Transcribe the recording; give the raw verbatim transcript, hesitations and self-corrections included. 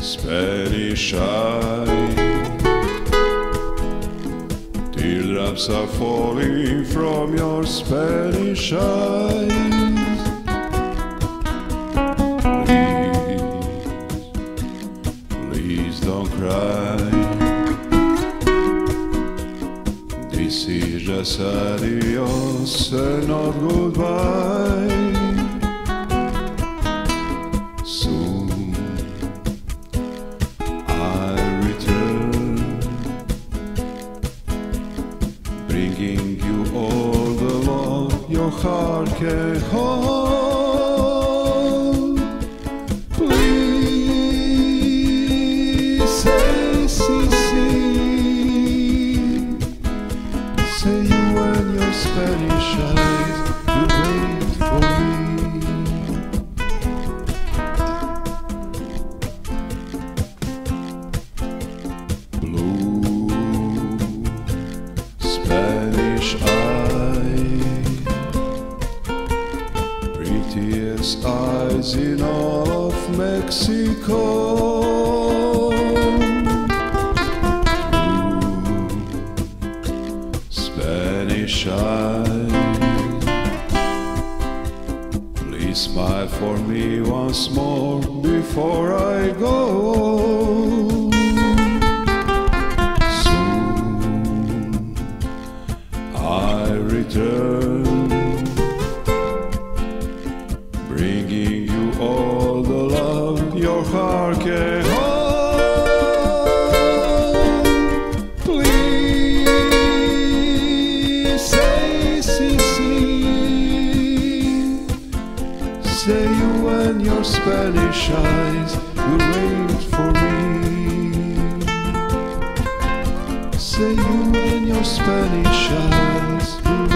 Spanish eye. Teardrops are falling from your Spanish eyes. Please, please don't cry. This is just adios and not goodbye. Soon I'll return, bringing you all the love your heart can hold. Please say, see, see, say you and your Spanish eyes will wait for me. Blue Spanish eye, prettiest eyes in all of Mexico. Blue Spanish eye, please smile for me once more before I go. I return, bringing you all the love your heart can hold. Please say, see, see, say you and your Spanish eyes will wait for me. Say you and your Spanish eyes will